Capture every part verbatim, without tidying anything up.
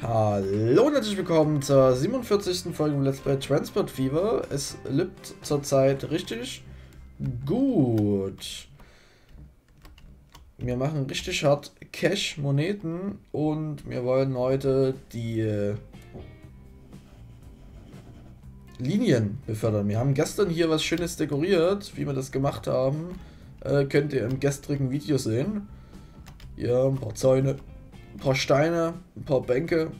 Hallo und herzlich willkommen zur siebenundvierzigsten Folge von Let's Play Transport Fever. Es lebt zurzeit richtig gut. Wir machen richtig hart Cash-Moneten und wir wollen heute die äh, Linien befördern. Wir haben gestern hier was Schönes dekoriert. Wie wir das gemacht haben, äh, könnt ihr im gestrigen Video sehen. Hier ein paar Zäune, ein paar Steine, ein paar Bänke.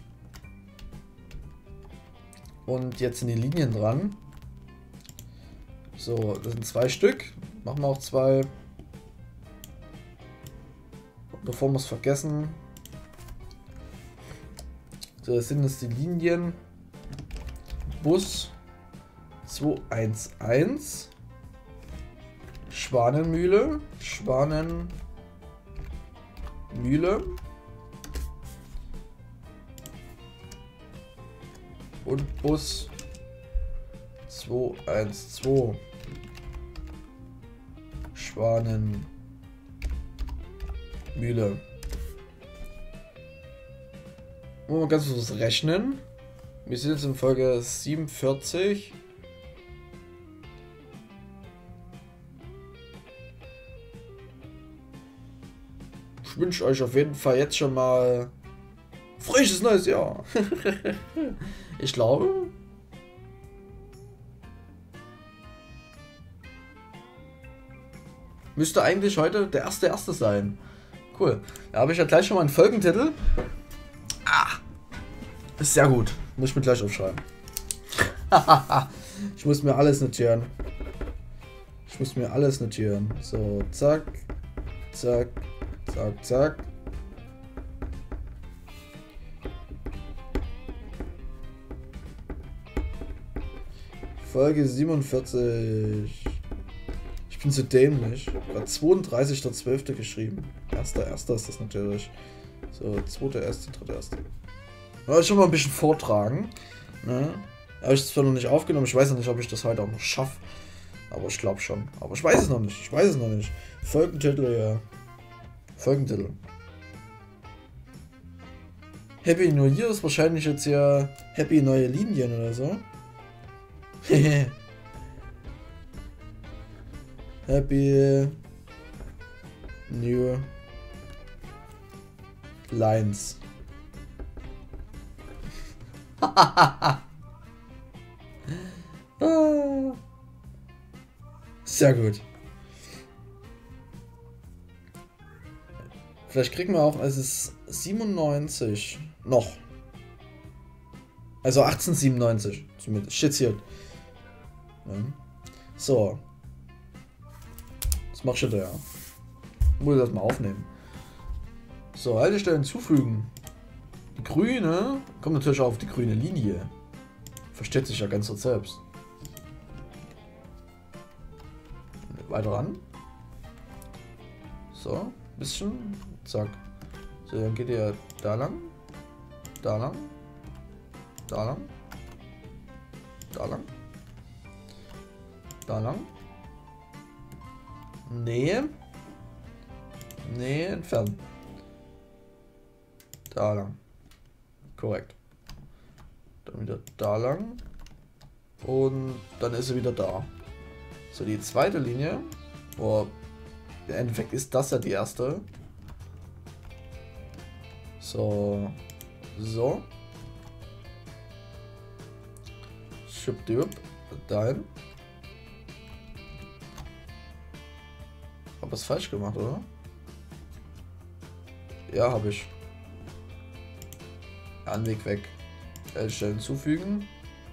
Und jetzt sind die Linien dran. So, das sind zwei Stück. Machen wir auch zwei. Bevor wir es vergessen. So, das sind jetzt die Linien. Bus zwei eins eins. Schwanenmühle. Schwanenmühle. Und Bus zwei eins zwei. Schwanenmühle. Wollen wir ganz kurz rechnen. Wir sind jetzt in Folge siebenundvierzig. Ich wünsche euch auf jeden Fall jetzt schon mal frisches neues Jahr. Ich glaube. Müsste eigentlich heute der erste erste sein. Cool. Da habe ich ja gleich schon mal einen Folgentitel. Ah, ist sehr gut. Muss ich mir gleich aufschreiben. Ich muss mir alles notieren. Ich muss mir alles notieren. So, zack, zack, zack, zack. Folge siebenundvierzig. Ich bin so dämlich. War zweiunddreißigster zwölfter geschrieben. erster erster ist das natürlich. So, zweiter erster dritter erster Ja, ich will mal ein bisschen vortragen. Ne? Habe ich das zwar noch nicht aufgenommen. Ich weiß noch nicht, ob ich das heute auch noch schaffe. Aber ich glaube schon. Aber ich weiß es noch nicht. Ich weiß es noch nicht. Folgentitel, ja. Folgentitel. Happy New Year ist wahrscheinlich jetzt ja Happy Neue Linien oder so. Happy New Lines. Sehr gut. Vielleicht kriegen wir auch, es ist siebenundneunzig noch. Also achtzehnhundertsiebenundneunzig zumindest. Shit hier. Ja. So. Was machst du da? Muss ich das mal aufnehmen. So, Haltestellen hinzufügen. Die grüne kommt natürlich auch auf die grüne Linie. Versteht sich ja ganz so selbst. Weiter ran. So, ein bisschen. Zack. So, dann geht ihr da lang. Da lang. Da lang. Da lang. Da lang. Nähe. Nähe entfernen. Da lang. Korrekt. Dann wieder da lang. Und dann ist sie wieder da. So, die zweite Linie. Oh, im Endeffekt ist das ja die erste. So. So. Schubdiwupp. Dahin. Hab was falsch gemacht, oder? Ja, habe ich. Anweg weg. Haltestellen hinzufügen.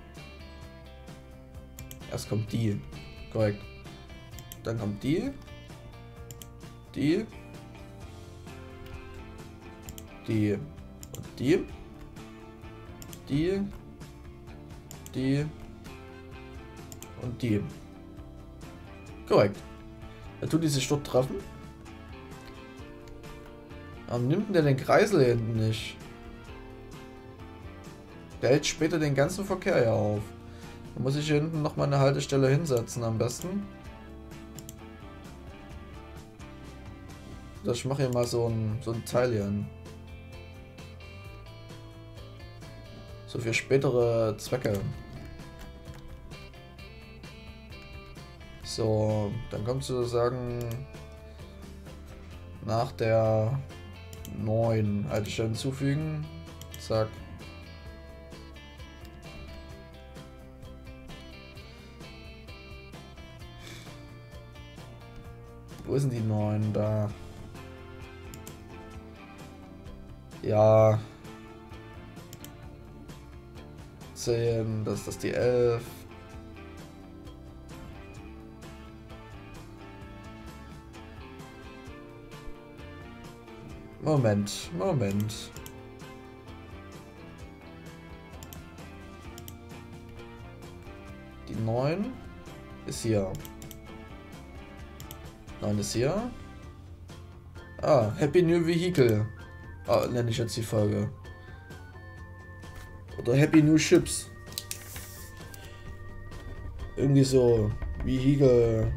Erst kommt die. Korrekt. Dann kommt die. Die. Die. Und die. Die. Die. Und die. Korrekt. Er tut die sich dort treffen. Warum nimmt denn der den Kreisel hier hinten nicht? Der hält später den ganzen Verkehr ja auf. Da muss ich hier hinten noch mal eine Haltestelle hinsetzen am besten. Ich mache hier mal so ein, so ein Teil hier hin. So für spätere Zwecke. So, dann kommt sozusagen nach der neun Haltestelle hinzufügen. Zack. Wo sind die neun da? Ja. zehn, das ist das die elf. Moment, Moment. Die neun ist hier. neun ist hier. Ah, Happy New Vehicle. Ah, nenne ich jetzt die Folge. Oder Happy New Ships. Irgendwie so. Vehicle.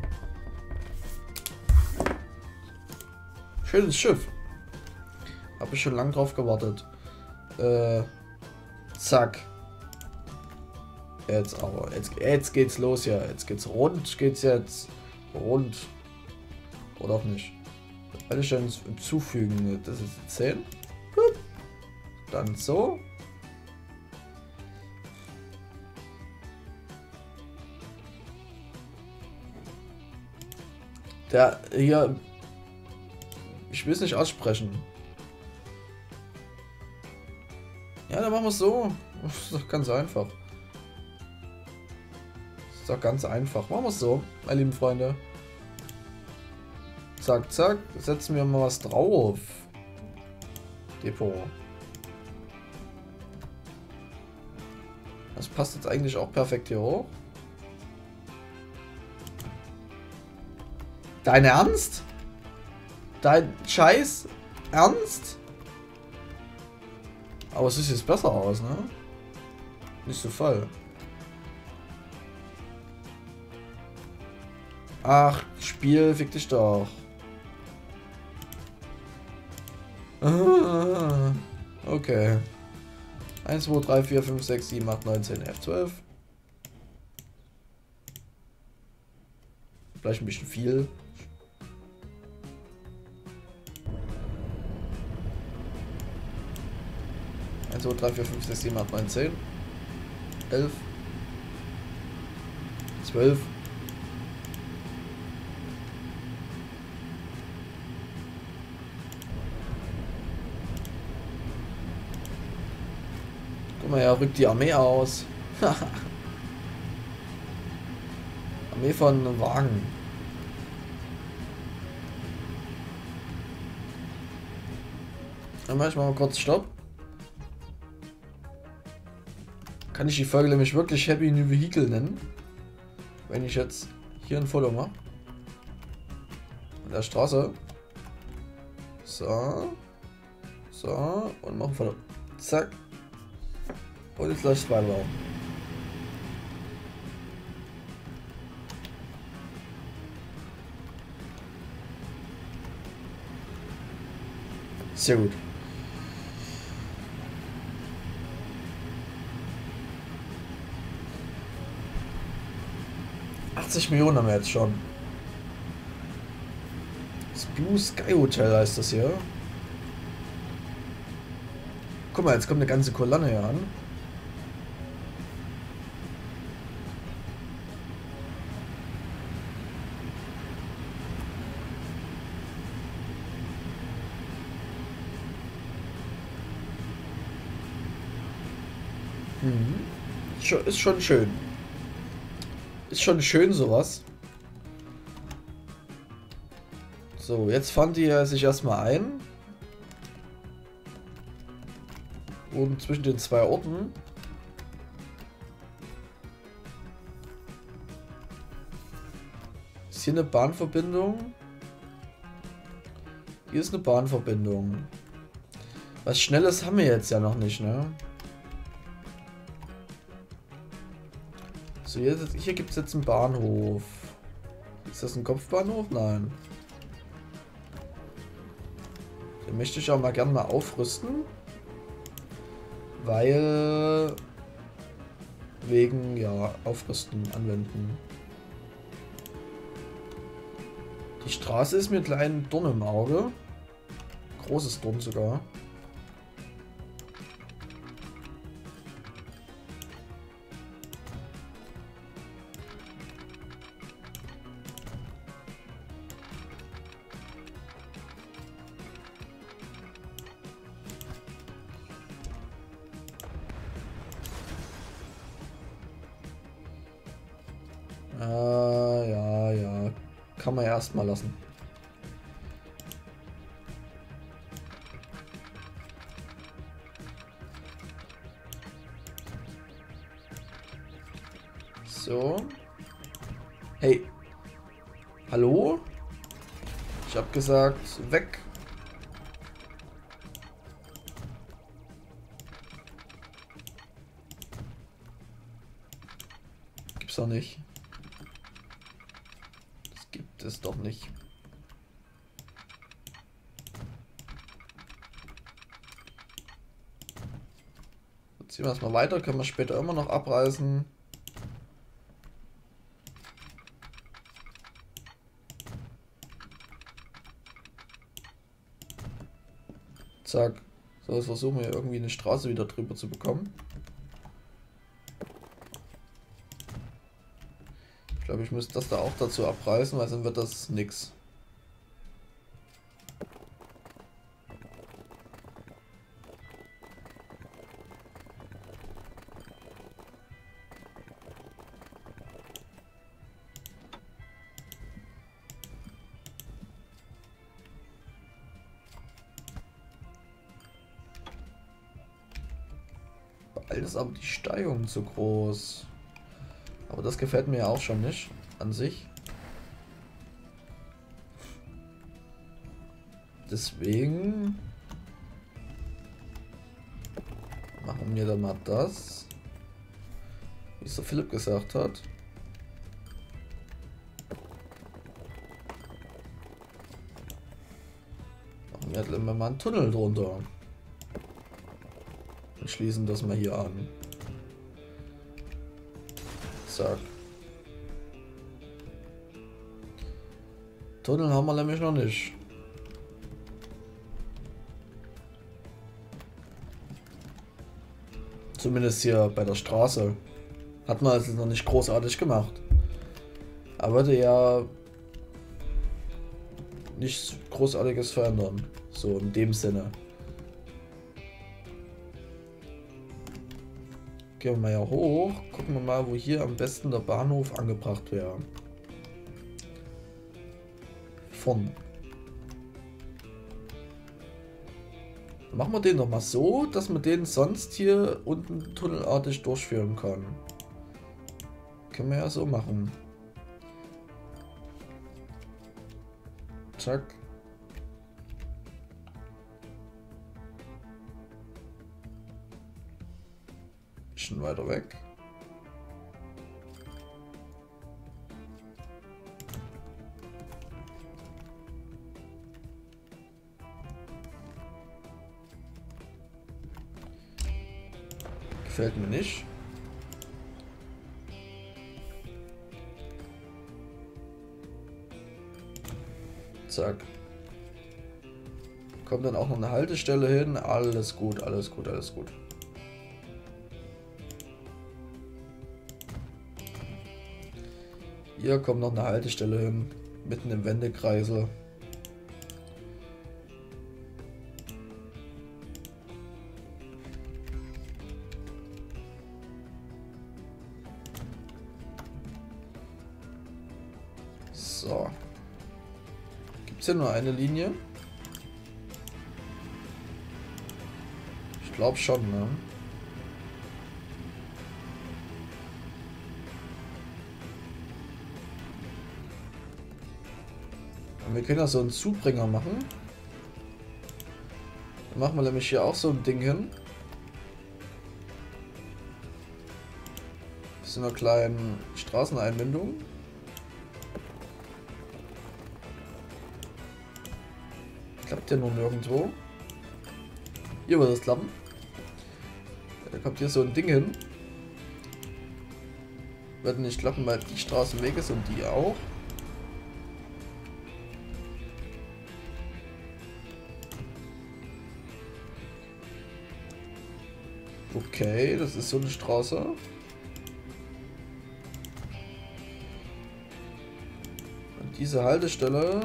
Schönes Schiff. Habe ich schon lange drauf gewartet. Äh, zack. Jetzt aber. Jetzt, jetzt geht's los hier. Jetzt geht's rund. Geht's jetzt rund. Oder auch nicht. Wenn ich dann hinzufügen. Das ist zehn. Dann so. Der hier. Ich will es nicht aussprechen. Ja, dann machen wir es so. Das ist doch ganz einfach. Das ist doch ganz einfach. Machen wir es so, meine lieben Freunde. Zack, zack. Setzen wir mal was drauf. Depot. Das passt jetzt eigentlich auch perfekt hier hoch. Dein Ernst? Dein Scheiß Ernst? Aber es sieht jetzt besser aus, ne? Nicht so voll. Ach, Spiel, fick dich doch. Ah, okay. eins, zwei, drei, vier, fünf, sechs, sieben, acht, neun, zehn, elf, zwölf. Vielleicht ein bisschen viel. eins, zwei, drei, vier, fünf, sechs, sieben, acht, neun, zehn. elf. zwölf. Guck mal, er rückt die Armee aus. Armee von Wagen. Dann mach ich mal kurz Stopp. Kann ich die Folge nämlich wirklich Happy New Vehicle nennen? Wenn ich jetzt hier ein Foto mache. An der Straße. So. So. Und machen ein Foto. Zack. Und jetzt läuft es weiter. Sehr gut. achtzig Millionen haben wir jetzt schon. Das Blue Sky Hotel heißt das hier. Guck mal, jetzt kommt eine ganze Kolonne hier an. Mhm. Ist schon schön. Ist schon schön sowas. So, jetzt fahren die sich erstmal ein. Und zwischen den zwei Orten. Ist hier eine Bahnverbindung? Hier ist eine Bahnverbindung. Was Schnelles haben wir jetzt ja noch nicht, ne? So, hier, hier gibt es jetzt einen Bahnhof. Ist das ein Kopfbahnhof? Nein. Den möchte ich auch mal gerne mal aufrüsten. Weil wegen, ja, Aufrüsten, Anwenden. Die Straße ist mir klein Dorn im Auge. Großes Dorn sogar. Ah, ja, ja. Kann man ja erstmal lassen. So. Hey. Hallo? Ich hab gesagt, weg. Gibt's doch nicht. Das gibt es doch nicht. Jetzt ziehen wir erstmal weiter, können wir später immer noch abreißen. Zack. So, jetzt versuchen wir irgendwie eine Straße wieder drüber zu bekommen. Ich glaube, ich muss das da auch dazu abreißen, weil sonst wird das nix. Bald ist aber die Steigung zu groß. Aber das gefällt mir ja auch schon nicht an sich. Deswegen machen wir dann mal das, wie es der Philipp gesagt hat. Machen wir halt immer mal einen Tunnel drunter. Und schließen das mal hier an. Zack. Tunnel haben wir nämlich noch nicht. Zumindest hier bei der Straße. Hat man also noch nicht großartig gemacht. Aber würde ja nichts Großartiges verändern. So in dem Sinne. Gehen wir mal ja hoch. Gucken wir mal, wo hier am besten der Bahnhof angebracht wäre. Vorn. Machen wir den doch mal so, dass man den sonst hier unten tunnelartig durchführen kann. Können wir ja so machen. Zack. Bisschen weiter weg. Gefällt mir nicht. Zack. Kommt dann auch noch eine Haltestelle hin. Alles gut, alles gut, alles gut. Hier kommt noch eine Haltestelle hin. Mitten im Wendekreisel. So. Gibt es hier nur eine Linie? Ich glaube schon, ne? Und wir können ja so einen Zubringer machen. Dann machen wir nämlich hier auch so ein Ding hin. Bis zu einer kleinen Straßeneinbindung. Klappt ja nur nirgendwo. Hier wird es klappen. Da kommt hier so ein Ding hin. Wird nicht klappen, weil die Straße weg ist und die auch. Okay, das ist so eine Straße. Und diese Haltestelle.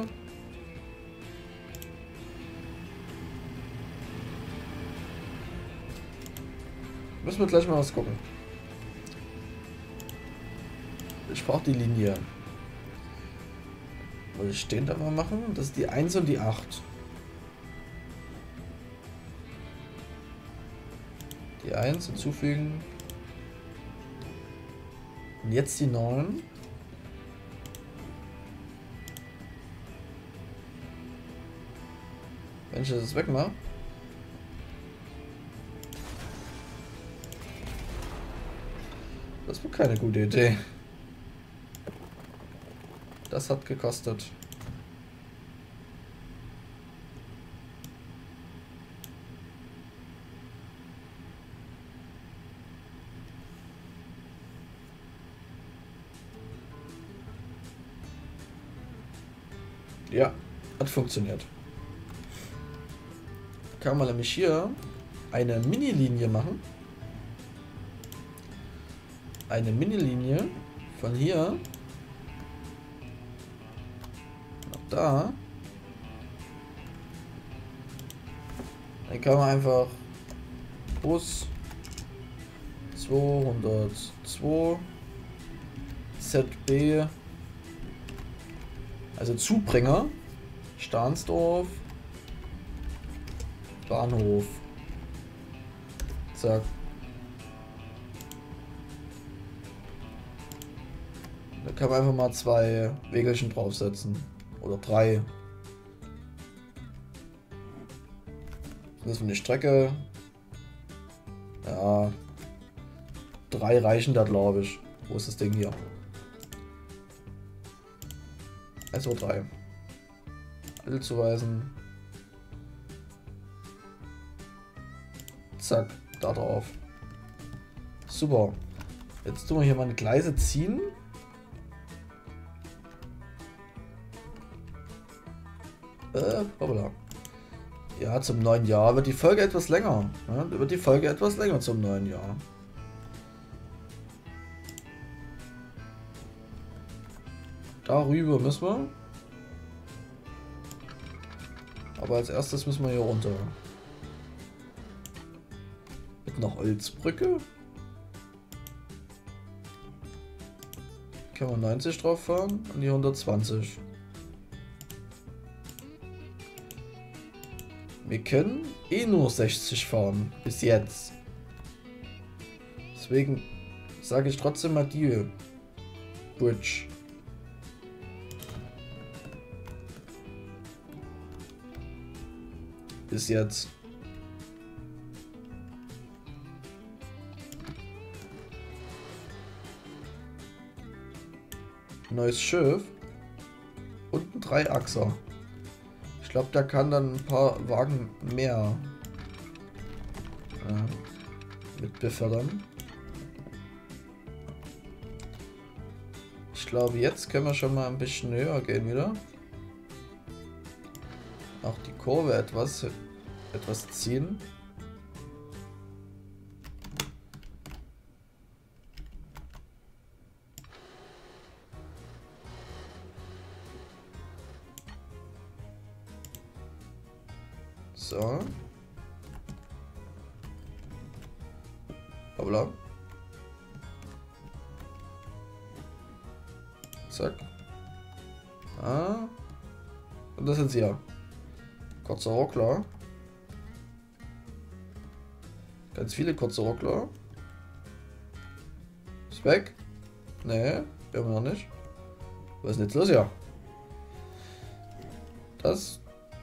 Müssen wir gleich mal was gucken. Ich brauche die Linie. Wollte ich den da mal machen? Das ist die eins und die acht. Die eins hinzufügen. Und jetzt die neun. Wenn ich das wegmache. Das war keine gute Idee. Das hat gekostet. Ja, hat funktioniert. Kann man nämlich hier eine Mini-Linie machen. Eine Mini-Linie von hier nach da. Dann kann man einfach Bus zweihundertzwei Z B, also Zubringer, Stahnsdorf, Bahnhof. Zack. Da kann man einfach mal zwei Wägelchen draufsetzen. Oder drei. Das ist eine Strecke. Ja. Drei reichen da, glaube ich. Wo ist das Ding hier? Also drei. Alle zuweisen. Zack, da drauf. Super. Jetzt tun wir hier mal eine Gleise ziehen. Äh, hoppala. Ja, zum neuen Jahr wird die Folge etwas länger. Ja, wird die Folge etwas länger zum neuen Jahr. Darüber müssen wir. Aber als erstes müssen wir hier runter. Mit einer Holzbrücke. Kann man neunzig drauf fahren und die hundertzwanzig. Wir können eh nur sechzig fahren. Bis jetzt. Deswegen sage ich trotzdem mal die Bridge. Bis jetzt. Neues Schiff. Und ein Dreiachser. Ich glaube, da kann dann ein paar Wagen mehr äh, mit befördern. Ich glaube, jetzt können wir schon mal ein bisschen höher gehen wieder. Auch die Kurve etwas, etwas ziehen. So. Hoppla. Zack. Ah. Und das jetzt hier. Kurzer Ruckler. Ganz viele kurze Ruckler. Ist weg? Nee, wir haben noch nicht. Was ist denn jetzt los hier? Das.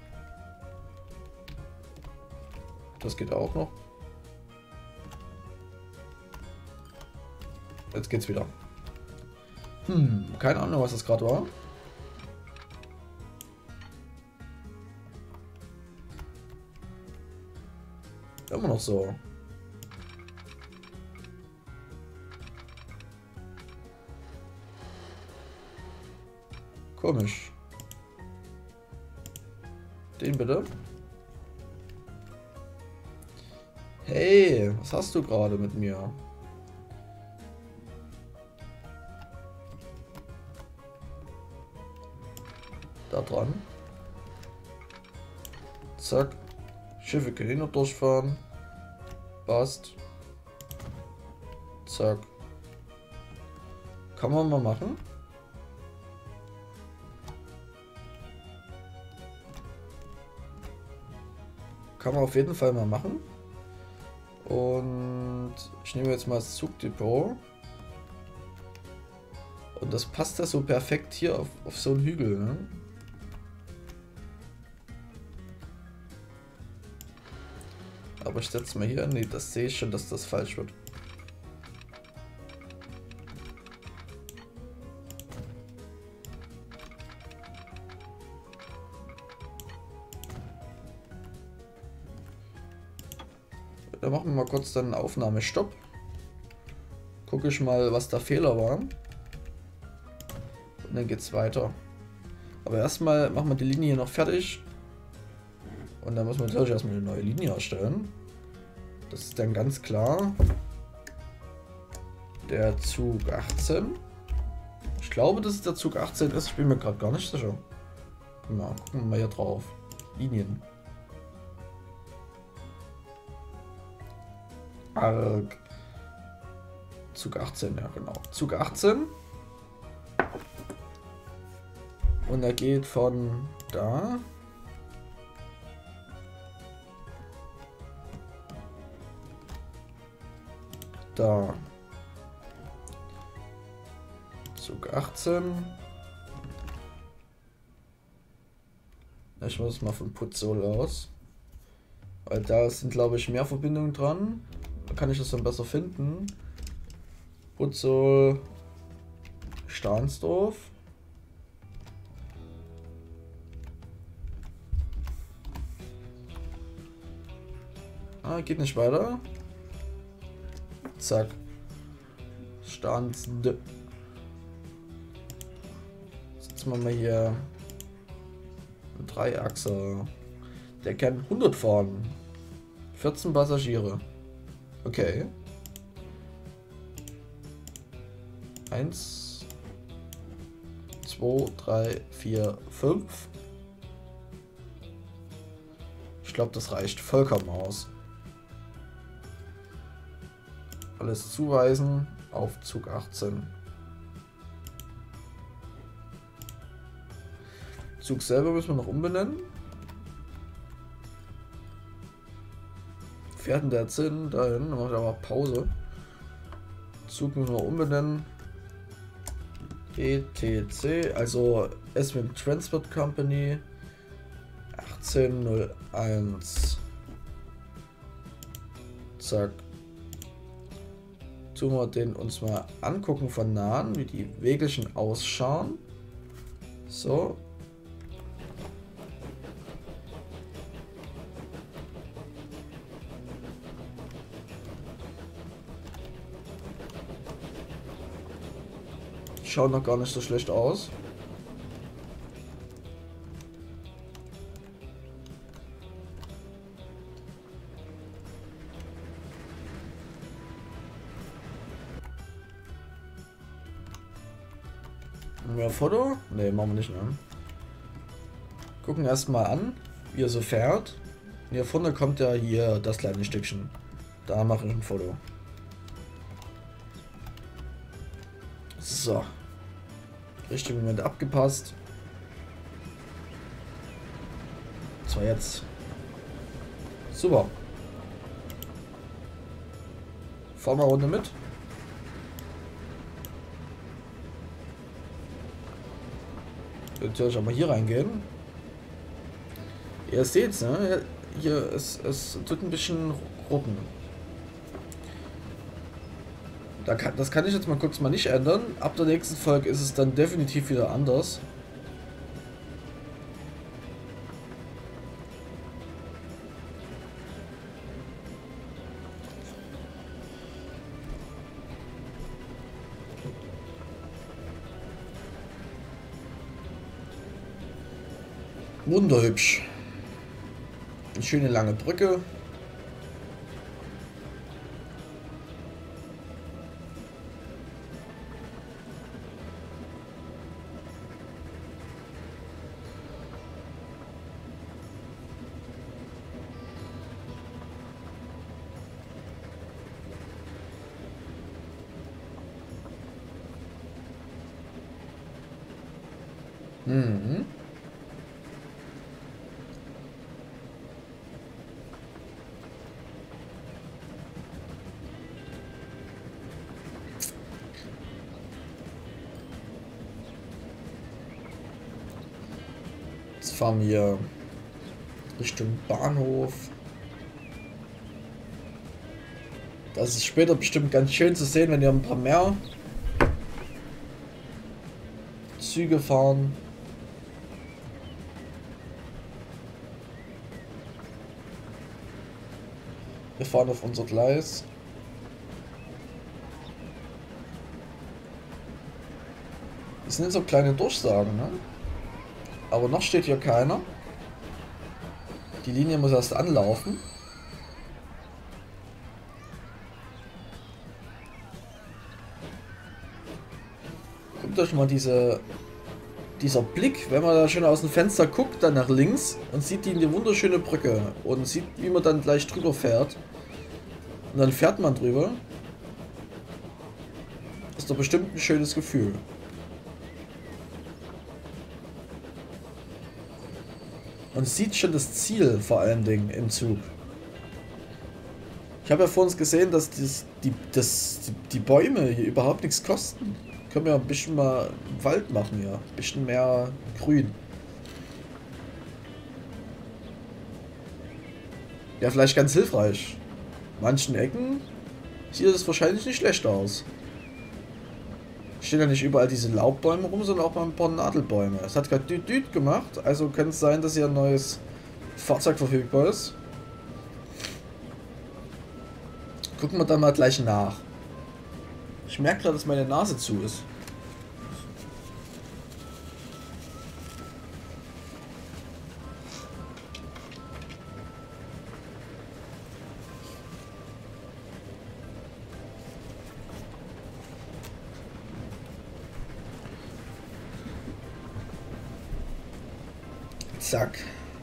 Das geht auch noch. Jetzt geht's wieder. Hm, keine Ahnung, was das gerade war. Immer noch so. Komisch. Den bitte. Hey, was hast du gerade mit mir? Da dran. Zack. Schiffe können hier noch durchfahren. Passt. Zack. Kann man mal machen. Kann man auf jeden Fall mal machen. Und ich nehme jetzt mal das Zugdepot. Und das passt ja so perfekt hier auf, auf so einen Hügel, ne? Aber ich setze mal hier. Ne, das sehe ich schon, dass das falsch wird. Da machen wir mal kurz dann Aufnahmestopp. Gucke ich mal, was da Fehler war. Und dann geht's weiter. Aber erstmal machen wir die Linie hier noch fertig. Und dann muss man natürlich erstmal eine neue Linie erstellen. Das ist dann ganz klar der Zug achtzehn. Ich glaube, dass es der Zug achtzehn ist. Ich bin mir gerade gar nicht sicher. Na, gucken wir mal hier drauf. Linien. Arg. Zug achtzehn, ja genau. Zug achtzehn. Und er geht von da. Da. Zug achtzehn. Ich muss mal von Putzol aus. Weil da sind, glaube ich, mehr Verbindungen dran. Da kann ich das dann besser finden. Putzol. Stahnsdorf. Ah, geht nicht weiter. Zack. Stahnsd. Setzen wir mal hier einen Dreiachser. Der kann hundert fahren. vierzehn Passagiere. Okay. eins, zwei, drei, vier, fünf. Ich glaube, das reicht vollkommen aus. Alles zuweisen auf Zug achtzehn. Zug selber müssen wir noch umbenennen. Fährt der jetzt hin? Dahin. Dann macht er aber Pause. Zug müssen wir umbenennen. E T C, also Eswin Transport Company achtzehn null eins. Zack. Tun wir den uns mal angucken von nahen, wie die Wägelchen ausschauen. So. Schaut noch gar nicht so schlecht aus. Mehr Foto? Ne, machen wir nicht, ne? Gucken erstmal an, wie er so fährt. Und hier vorne kommt ja hier das kleine Stückchen. Da mache ich ein Foto. So. Richtigen Moment abgepasst. So, jetzt. Super. Fahren wir eine Runde mit. Natürlich auch mal hier reingehen. Ihr seht's, ne? Hier ist es tut ein bisschen rucken. Da kann, das kann ich jetzt mal kurz mal nicht ändern. Ab der nächsten Folge ist es dann definitiv wieder anders. Wunderhübsch. Eine schöne lange Brücke. Mhm. Jetzt fahren wir Richtung Bahnhof. Das ist später bestimmt ganz schön zu sehen, wenn wir ein paar mehr Züge fahren. Wir fahren auf unser Gleis. Das sind so kleine Durchsagen, ne? Aber noch steht hier keiner. Die Linie muss erst anlaufen. Guckt euch mal diese, dieser Blick, wenn man da schon aus dem Fenster guckt, dann nach links und sieht die eine wunderschöne Brücke und sieht, wie man dann gleich drüber fährt. Und dann fährt man drüber. Das ist doch bestimmt ein schönes Gefühl. Und sieht schon das Ziel vor allen Dingen im Zug. Ich habe ja vor uns gesehen, dass, das, die, das, die Bäume hier überhaupt nichts kosten. Können wir ein bisschen mal Wald machen hier. Ein bisschen mehr Grün. Ja, vielleicht ganz hilfreich. Manchen Ecken sieht es wahrscheinlich nicht schlecht aus. Stehen ja nicht überall diese Laubbäume rum, sondern auch mal ein paar Nadelbäume. Es hat gerade düt düt gemacht, also könnte es sein, dass hier ein neues Fahrzeug verfügbar ist. Gucken wir dann mal gleich nach. Ich merke gerade, dass meine Nase zu ist. Zack.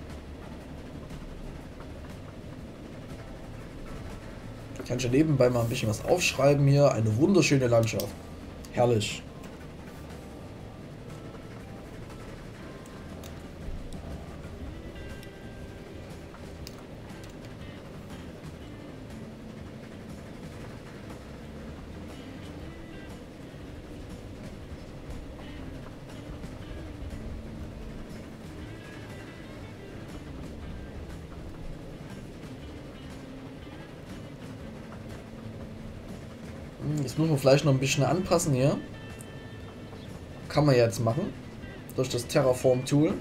Ich kann schon nebenbei mal ein bisschen was aufschreiben hier. Eine wunderschöne Landschaft. Herrlich. Jetzt muss man vielleicht noch ein bisschen anpassen hier. Kann man jetzt machen. Durch das Terraform-Tool.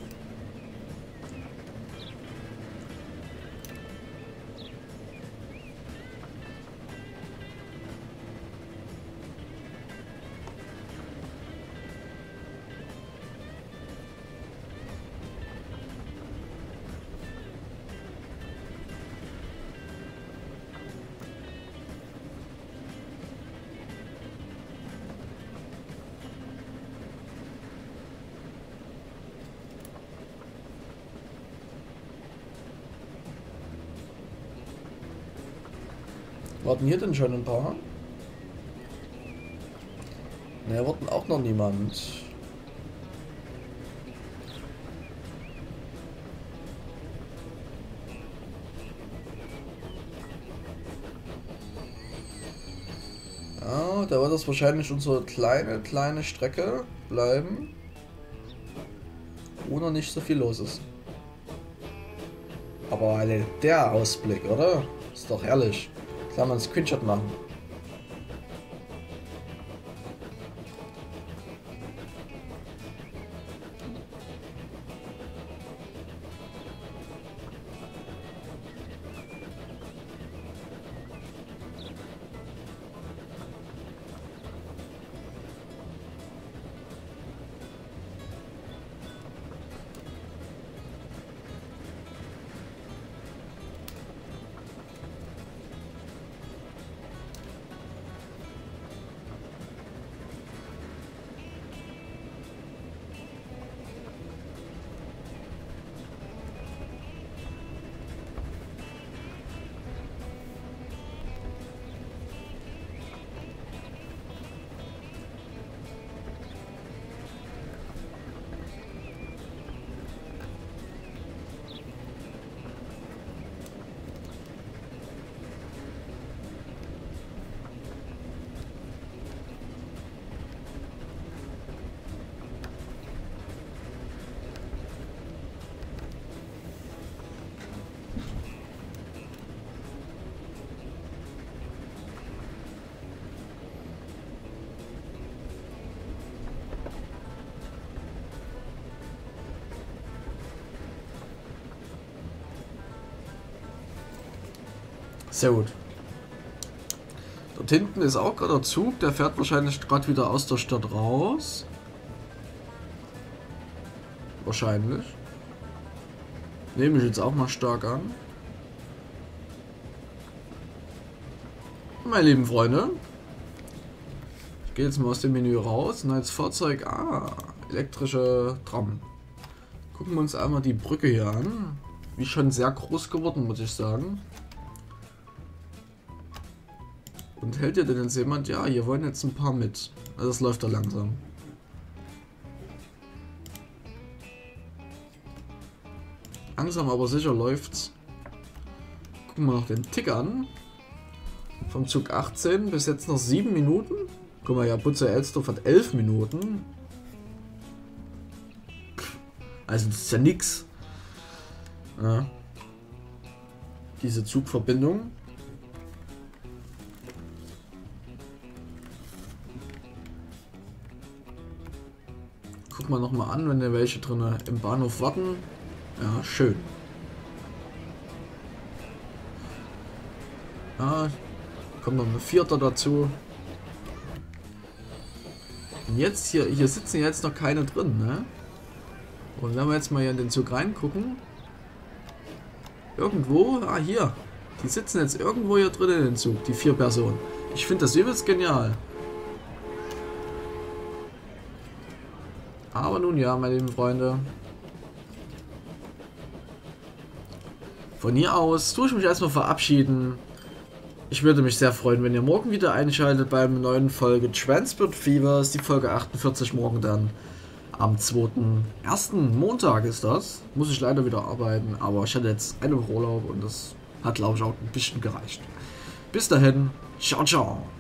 Warten hier denn schon ein paar? Ne, warten auch noch niemand. Ja, da wird das wahrscheinlich unsere kleine, kleine Strecke bleiben. Wo noch nicht so viel los ist. Aber Alter, der Ausblick, oder? Ist doch herrlich. Kann man einen Screenshot machen. Sehr gut. Dort hinten ist auch gerade der Zug, der fährt wahrscheinlich gerade wieder aus der Stadt raus. Wahrscheinlich. Nehme ich jetzt auch mal stark an. Meine lieben Freunde. Ich gehe jetzt mal aus dem Menü raus. Neues Fahrzeug. Ah, elektrische Tram. Gucken wir uns einmal die Brücke hier an. Die ist schon sehr groß geworden, muss ich sagen. Und hält ihr denn jetzt jemand? Ja, hier wollen jetzt ein paar mit. Also das läuft da langsam. Langsam aber sicher läuft's. Gucken wir noch den Tick an. Vom Zug achtzehn bis jetzt noch sieben Minuten. Guck mal, ja, Butzer-Elsdorf hat elf Minuten. Also das ist ja nix. Ja. Diese Zugverbindung. Guck mal noch mal an, wenn da welche drin im Bahnhof warten. Ja, schön. Ja, kommt noch ein Vierter dazu. Und jetzt hier, hier sitzen jetzt noch keine drin, ne? Und wenn wir jetzt mal hier in den Zug reingucken. Irgendwo, ah hier. Die sitzen jetzt irgendwo hier drin in den Zug, die vier Personen. Ich finde das übelst genial. Aber nun ja, meine lieben Freunde. Von hier aus tue ich mich erstmal verabschieden. Ich würde mich sehr freuen, wenn ihr morgen wieder einschaltet beim neuen Folge Transport Fevers. Die Folge achtundvierzig morgen dann. Am zweiten ersten Montag ist das. Muss ich leider wieder arbeiten, aber ich hatte jetzt eine Woche Urlaub und das hat, glaube ich, auch ein bisschen gereicht. Bis dahin, ciao, ciao.